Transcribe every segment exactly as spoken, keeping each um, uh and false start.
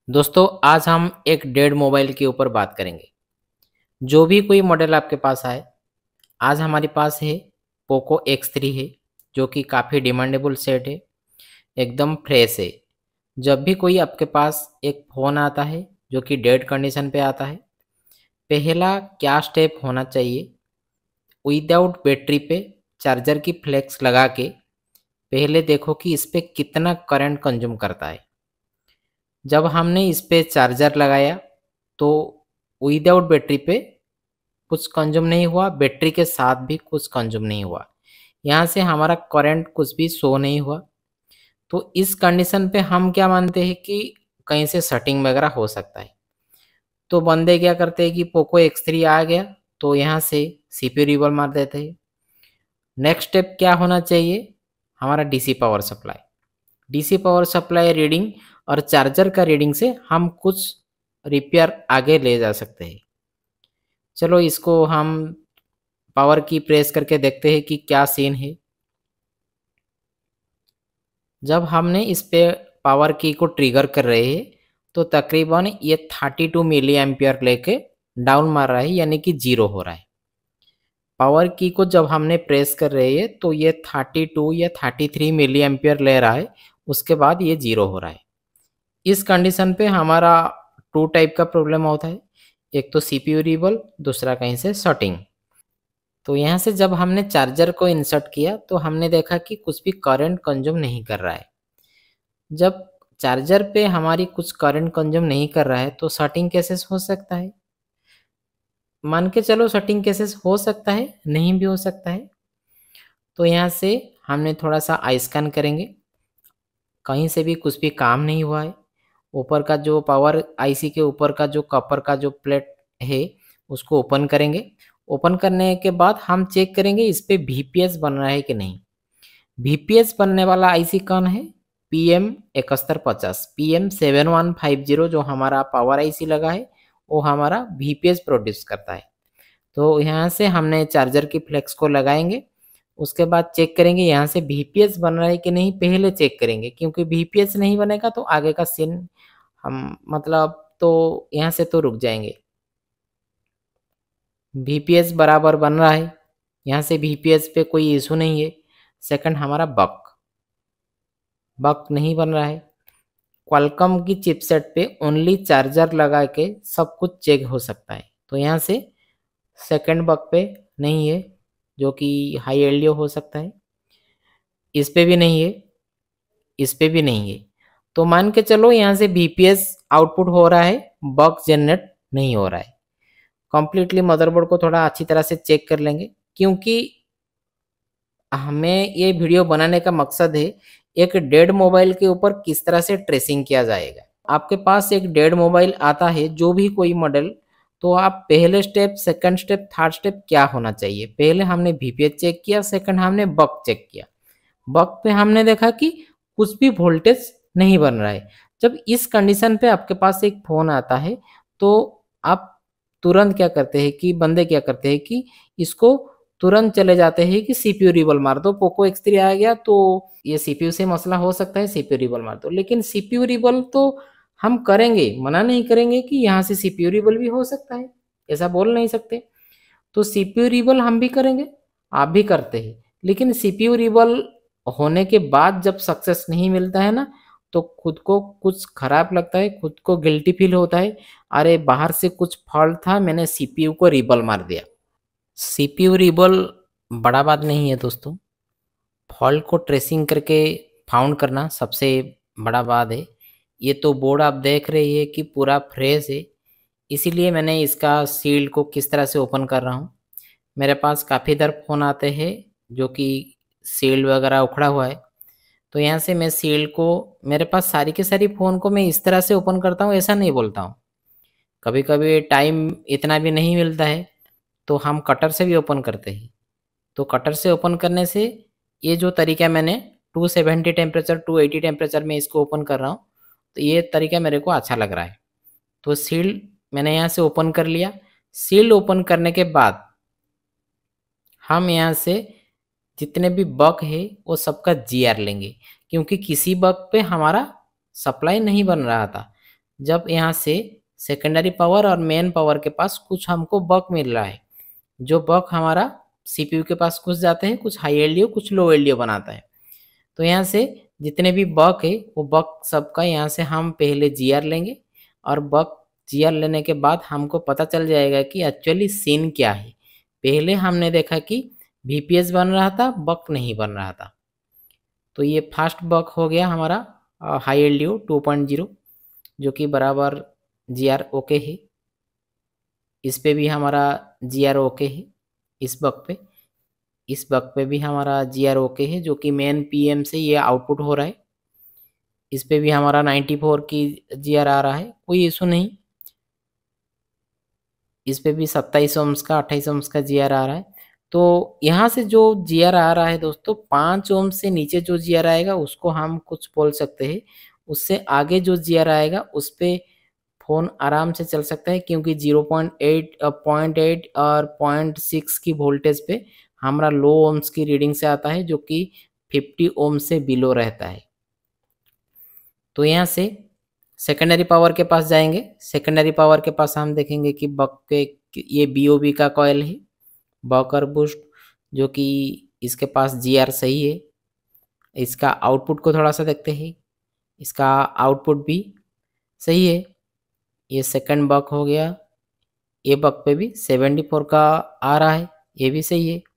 दोस्तों आज हम एक डेड मोबाइल के ऊपर बात करेंगे। जो भी कोई मॉडल आपके पास आए, आज हमारे पास है पोको एक्स थ्री है, जो कि काफ़ी डिमांडेबल सेट है, एकदम फ्रेश है। जब भी कोई आपके पास एक फ़ोन आता है जो कि डेड कंडीशन पे आता है, पहला क्या स्टेप होना चाहिए, विदाउट बैटरी पे चार्जर की फ्लेक्स लगा के पहले देखो कि इस पे कितना करंट कंज्यूम करता है। जब हमने इस पे चार्जर लगाया तो विदाउट बैटरी पे कुछ कंज्यूम नहीं हुआ, बैटरी के साथ भी कुछ कंज्यूम नहीं हुआ। यहाँ से हमारा करंट कुछ भी शो नहीं हुआ। तो इस कंडीशन पे हम क्या मानते हैं कि कहीं से सेटिंग वगैरह हो सकता है। तो बंदे क्या करते हैं कि पोको एक्स थ्री आ गया तो यहाँ से सीपीयू रिबल मार देते हैं। नेक्स्ट स्टेप क्या होना चाहिए, हमारा DC power supply. DC power supply reading और चार्जर का रीडिंग से हम कुछ रिपेयर आगे ले जा सकते हैं। चलो इसको हम पावर की प्रेस करके देखते हैं कि क्या सीन है। जब हमने इस पे पावर की को ट्रिगर कर रहे हैं तो तकरीबन ये थर्टी टू मिली एम्पियर लेके डाउन मार रहा है, यानी कि जीरो हो रहा है। पावर की को जब हमने प्रेस कर रहे हैं तो ये थर्टी टू या थर्टी थ्री मिली एम्पियर ले रहा है, उसके बाद ये जीरो हो रहा है। इस कंडीशन पे हमारा टू टाइप का प्रॉब्लम होता है, एक तो सीपीयू रिबल, दूसरा कहीं से शॉर्टिंग। तो यहाँ से जब हमने चार्जर को इंसर्ट किया तो हमने देखा कि कुछ भी करंट कंज्यूम नहीं कर रहा है। जब चार्जर पे हमारी कुछ करंट कंज्यूम नहीं कर रहा है तो शॉर्टिंग केसेस हो सकता है। मान के चलो शॉर्टिंग केसेस हो सकता है, नहीं भी हो सकता है। तो यहाँ से हमने थोड़ा सा आई स्कैन करेंगे, कहीं से भी कुछ भी काम नहीं हुआ है। ऊपर का जो पावर आईसी के ऊपर का जो कॉपर का जो प्लेट है उसको ओपन करेंगे। ओपन करने के बाद हम चेक करेंगे इस पे वीपीएस बन रहा है कि नहीं। वीपीएस बनने वाला आईसी कौन है, पी एम इकहत्तर पचास, P M seven one five zero जो हमारा पावर आईसी लगा है वो हमारा वीपीएस प्रोड्यूस करता है। तो यहाँ से हमने चार्जर की फ्लेक्स को लगाएंगे, उसके बाद चेक करेंगे यहाँ से वीपीएस बन रहा है कि नहीं, पहले चेक करेंगे क्योंकि वीपीएस नहीं बनेगा तो आगे का सीन हम मतलब तो यहाँ से तो रुक जाएंगे। वीपीएस बराबर बन रहा है, यहाँ से वीपीएस पे कोई इशू नहीं है। सेकंड हमारा बक बक नहीं बन रहा है। क्वालकॉम की चिपसेट पे ओनली चार्जर लगा के सब कुछ चेक हो सकता है, तो यहाँ से सेकंड बग पे नहीं है, जो कि हाई एलडीओ हो सकता है। इस पे भी नहीं है, इस पे भी नहीं है। तो मान के चलो यहाँ से बीपीएस आउटपुट हो रहा है, बग जनरेट नहीं हो रहा है। कंप्लीटली मदरबोर्ड को थोड़ा अच्छी तरह से चेक कर लेंगे, क्योंकि हमें ये वीडियो बनाने का मकसद है एक डेड मोबाइल के ऊपर किस तरह से ट्रेसिंग किया जाएगा। आपके पास एक डेड मोबाइल आता है जो भी कोई मॉडल, तो आप पहले step, second step, third step क्या होना चाहिए। पहले हमने वीपीएस चेक किया, सेकंड हमने बग चेक किया। बग पे हमने देखा कि कुछ भी वोल्टेज नहीं बन रहा है। जब इस कंडीशन पे आपके पास एक फ़ोन आता है तो आप तुरंत क्या करते हैं कि बंदे क्या करते हैं कि इसको तुरंत चले जाते हैं कि सीपीयू रिबल मार दो। पोको एक्स थ्री आ गया तो ये सीपीयू से मसला हो सकता है, सीपीयू रिबल मार दो। लेकिन सीपीयू रिबल तो हम करेंगे, मना नहीं करेंगे कि यहाँ से सीपीयू रिबल भी हो सकता है, ऐसा बोल नहीं सकते। तो सीपीयू रिबल हम भी करेंगे, आप भी करते हैं। लेकिन सीपीयू रिबल होने के बाद जब सक्सेस नहीं मिलता है ना, तो खुद को कुछ खराब लगता है, खुद को गिल्टी फील होता है। अरे बाहर से कुछ फॉल्ट था, मैंने सीपीयू को रिबल मार दिया। सीपीयू रिबल बड़ा बात नहीं है दोस्तों, फॉल्ट को ट्रेसिंग करके फाउंड करना सबसे बड़ा बात है। ये तो बोर्ड आप देख रही है कि पूरा फ्रेश है, इसीलिए मैंने इसका सील को किस तरह से ओपन कर रहा हूँ। मेरे पास काफ़ी दर फ़ोन आते हैं जो कि सील वगैरह उखड़ा हुआ है, तो यहाँ से मैं सील को, मेरे पास सारी की सारी फ़ोन को मैं इस तरह से ओपन करता हूँ, ऐसा नहीं बोलता हूँ। कभी कभी टाइम इतना भी नहीं मिलता है तो हम कटर से भी ओपन करते हैं। तो कटर से ओपन करने से ये जो तरीका मैंने two seventy temperature two eighty temperature में इसको ओपन कर रहा हूँ, तो ये तरीका मेरे को अच्छा लग रहा है। तो सील मैंने यहाँ से ओपन कर लिया। सील ओपन करने के बाद हम यहाँ से जितने भी बग है वो सबका जीआर लेंगे, क्योंकि किसी बग पे हमारा सप्लाई नहीं बन रहा था। जब यहाँ से सेकेंडरी पावर और मेन पावर के पास कुछ हमको बक मिल रहा है, जो बक हमारा सीपीयू के पास कुछ जाते हैं, कुछ हाई एलडीओ कुछ लो एलडीओ बनाता है। तो यहाँ से जितने भी बक है वो बक सबका यहाँ से हम पहले जीआर लेंगे, और बक जीआर लेने के बाद हमको पता चल जाएगा कि एक्चुअली सीन क्या है। पहले हमने देखा कि वीपीएस बन रहा था, बक नहीं बन रहा था। तो ये फास्ट बक हो गया हमारा high LDO two point zero, जो कि बराबर जीआर ओके है। इस पे भी हमारा जीआर ओके है, इस बक पे इस बक पे भी हमारा जीआर ओके है, जो कि मेन पीएम से ये आउटपुट हो रहा है। इस पे भी हमारा नाइन्टी फोर की जीआर आ रहा है, कोई इशू नहीं। इस पे भी सत्ताईस ओम्स का अट्ठाईस ओम्स का जीआर आ रहा है। तो यहाँ से जो जीआर आ रहा है दोस्तों, पाँच ओम से नीचे जो जीआर आएगा उसको हम कुछ बोल सकते हैं। उससे आगे जो जीआर आएगा उस पे फ़ोन आराम से चल सकता है, क्योंकि zero point eight point eight और पॉइंट सिक्स की वोल्टेज पे हमारा लो ओम्स की रीडिंग से आता है, जो कि फिफ्टी ओम से बिलो रहता है। तो यहाँ से सेकेंडरी पावर के पास जाएंगे। सेकेंडरी पावर के पास हम देखेंगे कि बक के ये बीओबी का कॉयल है, बकर बूस्ट, जो कि इसके पास जीआर सही है। इसका आउटपुट को थोड़ा सा देखते हैं, इसका आउटपुट भी सही है। ये सेकंड बक हो गया, ये बक पे भी सेवेंटी फोर का आ रहा है, ये भी सही है।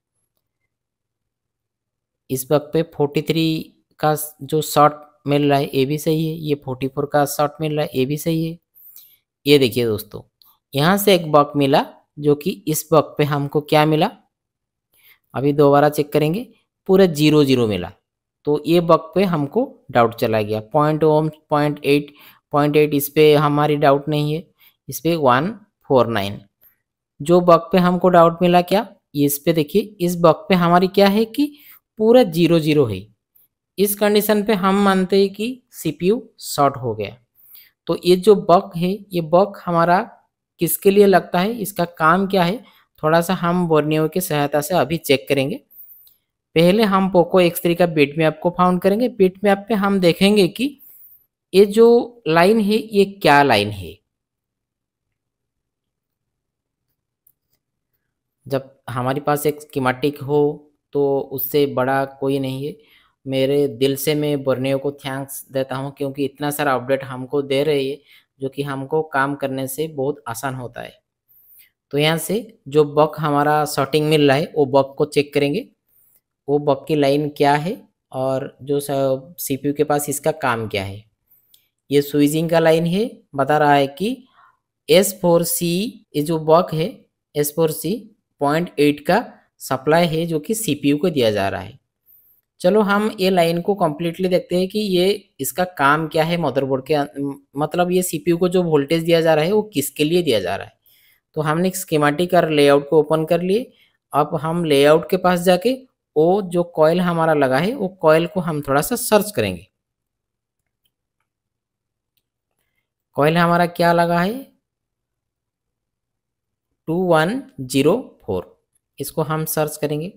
इस बक पे फोर्टी थ्री का जो शॉट मिल रहा है ये भी सही है। ये फोर्टी फोर का शॉट मिल रहा है, ये भी सही है। ये देखिए दोस्तों, यहाँ से एक बक मिला, जो कि इस बक पे हमको क्या मिला, अभी दोबारा चेक करेंगे, पूरा जीरो जीरो मिला। तो ये बक पे हमको डाउट चला गया। Point ohm point eight point eight इस पे हमारी डाउट नहीं है, इस पे वन फोर नाइन। जो बक पे हमको डाउट मिला क्या, इस पे देखिए, इस बक पे हमारी क्या है कि पूरा जीरो जीरो है। इस कंडीशन पे हम मानते हैं कि सीपीयू शॉर्ट हो गया। तो ये जो बक है, ये बक हमारा किसके लिए लगता है, इसका काम क्या है, थोड़ा सा हम बोर्नियो की सहायता से अभी चेक करेंगे। पहले हम पोको एक्स थ्री का बिट मैप को फाउंड करेंगे। बिट मैप पे हम देखेंगे कि ये जो लाइन है ये क्या लाइन है। जब हमारे पास एक स्कीमेटिक हो तो उससे बड़ा कोई नहीं है। मेरे दिल से मैं बोर्नियो को थैंक्स देता हूँ, क्योंकि इतना सारा अपडेट हमको दे रही है, जो कि हमको काम करने से बहुत आसान होता है। तो यहाँ से जो बक हमारा शॉर्टिंग मिल रहा है वो बक को चेक करेंगे, वो बक की लाइन क्या है और जो सीपीयू के पास इसका काम क्या है। ये स्विचिंग का लाइन है, बता रहा है कि एस फोर सी ये जो बक है, S four C point eight का सप्लाई है, जो कि सीपीयू को दिया जा रहा है। चलो हम ये लाइन को कम्प्लीटली देखते हैं कि ये इसका काम क्या है मदरबोर्ड के, मतलब ये सीपीयू को जो वोल्टेज दिया जा रहा है वो किसके लिए दिया जा रहा है। तो हमने स्कीमेटिक और लेआउट को ओपन कर लिए। अब हम लेआउट के पास जाके वो जो कॉयल हमारा लगा है वो कॉयल को हम थोड़ा सा सर्च करेंगे। कॉयल हमारा क्या लगा है, टू वन ज़ीरो फोर, इसको हम सर्च करेंगे।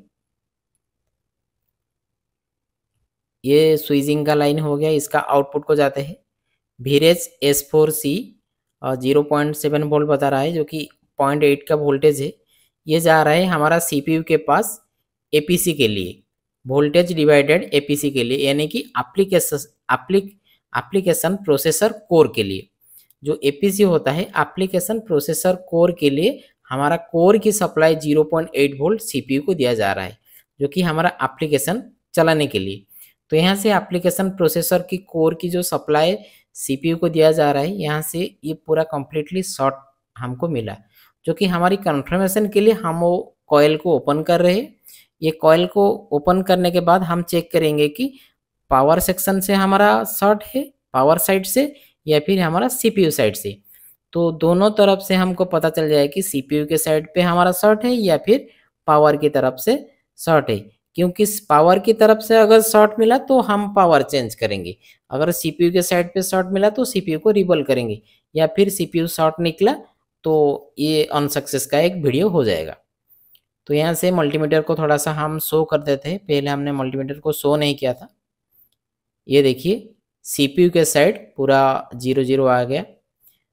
ये स्विचिंग का लाइन हो गया। इसका आउटपुट को जाते हैं, वीरेज S four C zero point seven volt बता रहा है, जो कि पॉइंट एट का वोल्टेज है। ये जा रहा है हमारा सीपीयू के पास एपीसी के लिए, वोल्टेज डिवाइडेड एपीसी के लिए, यानी कि application applic application processor core के लिए। जो एपीसी होता है एप्लीकेशन प्रोसेसर कोर के लिए, हमारा कोर की supply zero point eight volt CPU को दिया जा रहा है, जो कि हमारा एप्लीकेशन चलाने के लिए। तो यहाँ से एप्लीकेशन प्रोसेसर की कोर की जो सप्लाई सीपीयू को दिया जा रहा है, यहाँ से ये पूरा कम्प्लीटली शॉर्ट हमको मिला, जो कि हमारी कंफर्मेशन के लिए हम वो कॉयल को ओपन कर रहे हैं। ये कॉयल को ओपन करने के बाद हम चेक करेंगे कि पावर सेक्शन से हमारा शॉर्ट है, पावर साइड से, या फिर हमारा सीपीयू साइड से। तो दोनों तरफ से हमको पता चल जाए कि सीपीयू के साइड पे हमारा शॉर्ट है या फिर पावर की तरफ से शॉर्ट है। क्योंकि पावर की तरफ से अगर शॉर्ट मिला तो हम पावर चेंज करेंगे, अगर सीपीयू के साइड पे शॉर्ट मिला तो सीपीयू को रिबल करेंगे, या फिर सीपीयू शॉर्ट निकला तो ये अनसक्सेस का एक वीडियो हो जाएगा। तो यहाँ से मल्टीमीटर को थोड़ा सा हम शो कर देते हैं। पहले हमने मल्टीमीटर को शो नहीं किया था। ये देखिए सीपीयू के साइड पूरा जीरो जीरो आ गया,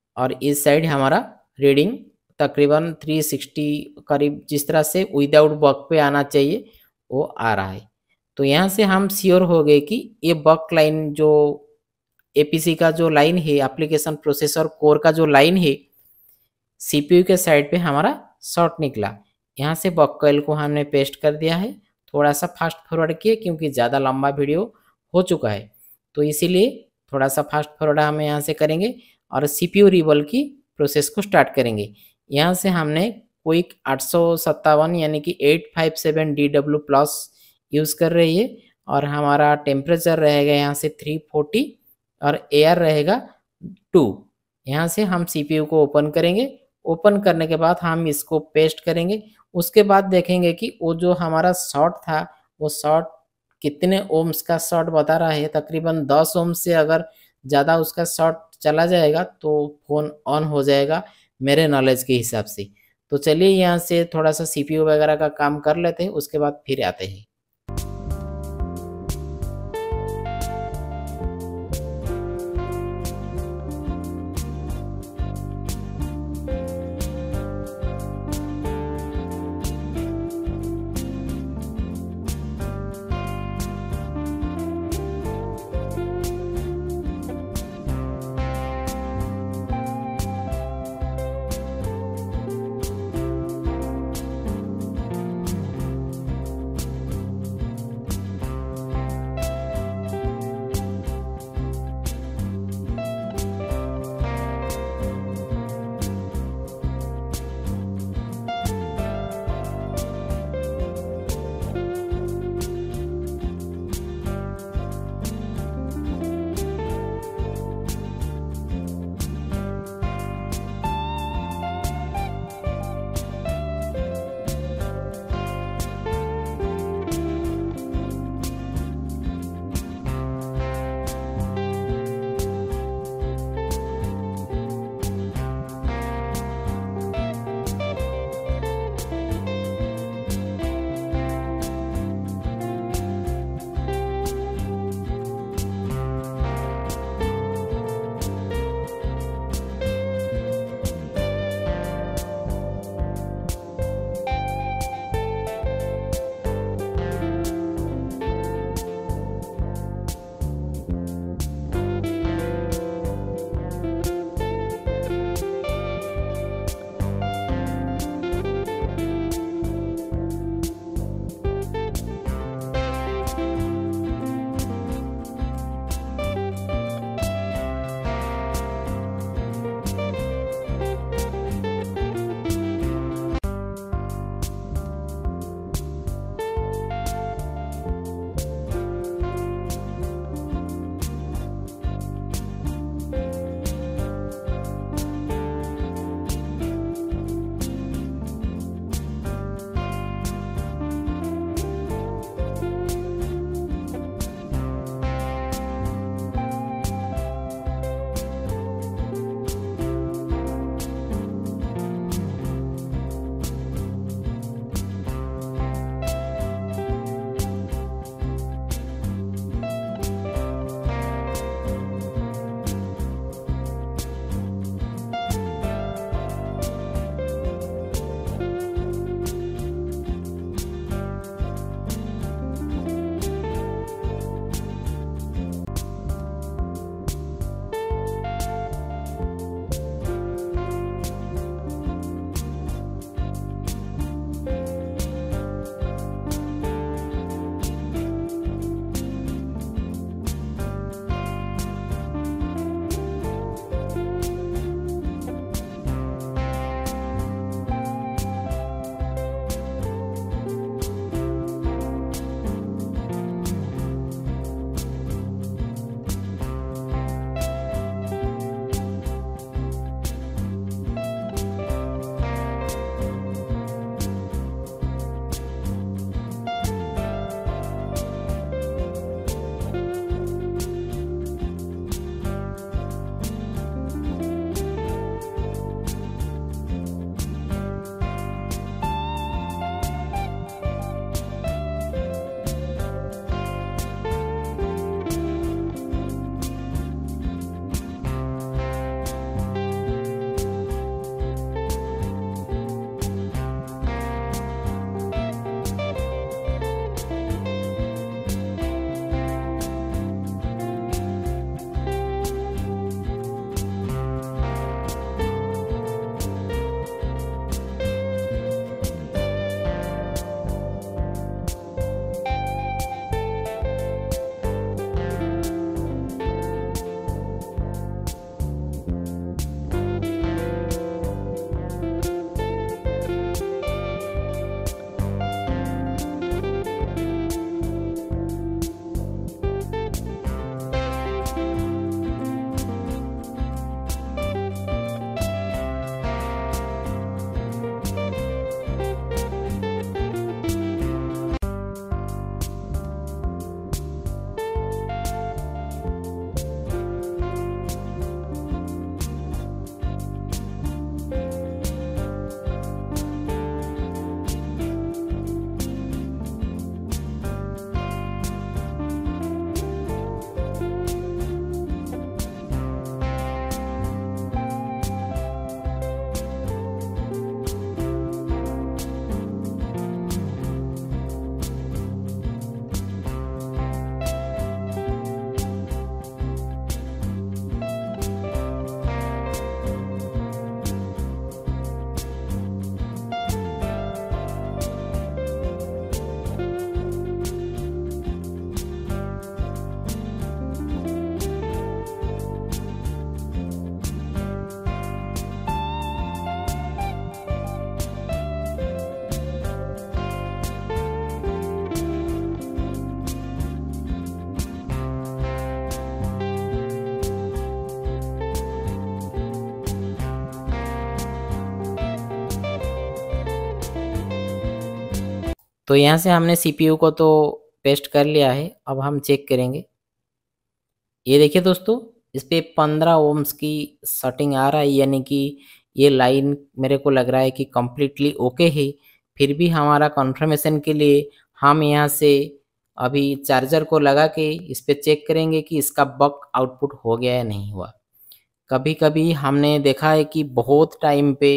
और इस साइड हमारा रीडिंग तकरीबन तीन सौ साठ करीब जिस तरह से विदाउट बग पे आना चाहिए वो आ रहा है। तो यहाँ से हम श्योर हो गए कि ये बग लाइन जो एपीसी का जो लाइन है, एप्लीकेशन प्रोसेसर कोर का जो लाइन है, सीपीयू के साइड पे हमारा शॉर्ट निकला। यहाँ से बग कॉइल को हमने पेस्ट कर दिया है। थोड़ा सा फास्ट फॉरवर्ड किए क्योंकि ज़्यादा लंबा वीडियो हो चुका है, तो इसीलिए थोड़ा सा फास्ट फॉरवर्ड हम यहाँ से करेंगे और सीपीयू रिवॉल्व की प्रोसेस को स्टार्ट करेंगे। यहाँ से हमने क्विक आठ सौ सत्तावन यानी कि आठ सौ सत्तावन डी डब्ल्यू प्लस यूज़ कर रही है और हमारा टेम्परेचर रहेगा यहाँ से तीन सौ चालीस और एयर रहेगा टू। यहाँ से हम सीपीयू को ओपन करेंगे। ओपन करने के बाद हम इसको पेस्ट करेंगे। उसके बाद देखेंगे कि वो जो हमारा शॉर्ट था वो शॉर्ट कितने ओम्स का शॉर्ट बता रहा है। तकरीबन दस ओम से अगर ज़्यादा उसका शॉर्ट चला जाएगा तो फ़ोन ऑन हो जाएगा मेरे नॉलेज के हिसाब से। तो चलिए यहाँ से थोड़ा सा सीपीयू वगैरह का काम कर लेते हैं, उसके बाद फिर आते हैं। तो यहाँ से हमने सीपीयू को तो पेस्ट कर लिया है। अब हम चेक करेंगे। ये देखिए दोस्तों, इस पे पंद्रह ओम्स की सेटिंग आ रहा है, यानी कि ये लाइन मेरे को लग रहा है कि कंप्लीटली ओके है। फिर भी हमारा कंफर्मेशन के लिए हम यहाँ से अभी चार्जर को लगा के इस पे चेक करेंगे कि इसका बक आउटपुट हो गया या नहीं हुआ। कभी कभी हमने देखा है कि बहुत टाइम पे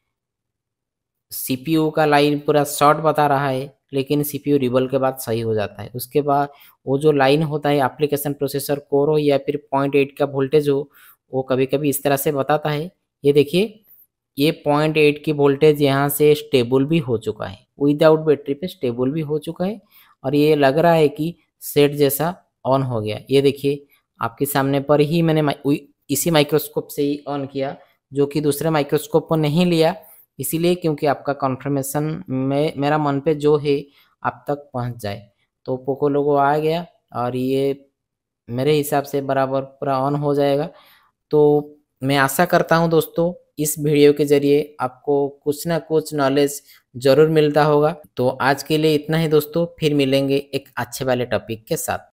सीपीयू का लाइन पूरा शॉर्ट बता रहा है, लेकिन सीपीयू रिबल के बाद सही हो जाता है। उसके बाद वो जो लाइन होता है एप्लीकेशन प्रोसेसर कोर हो या फिर पॉइंट एट का वोल्टेज हो, वो कभी कभी इस तरह से बताता है। ये देखिए, ये पॉइंट एट की वोल्टेज यहाँ से स्टेबल भी हो चुका है, विदाउट बैटरी पे स्टेबल भी हो चुका है, और ये लग रहा है कि सेट जैसा ऑन हो गया। ये देखिए, आपके सामने पर ही मैंने माइ- उई- इसी माइक्रोस्कोप से ही ऑन किया, जो कि दूसरे माइक्रोस्कोप पर नहीं लिया, इसीलिए क्योंकि आपका कन्फर्मेशन में मेरा मन पे जो है आप तक पहुंच जाए। तो पोको लोगो आ गया और ये मेरे हिसाब से बराबर पूरा ऑन हो जाएगा। तो मैं आशा करता हूं दोस्तों, इस वीडियो के जरिए आपको कुछ ना कुछ नॉलेज जरूर मिलता होगा। तो आज के लिए इतना ही दोस्तों, फिर मिलेंगे एक अच्छे वाले टॉपिक के साथ।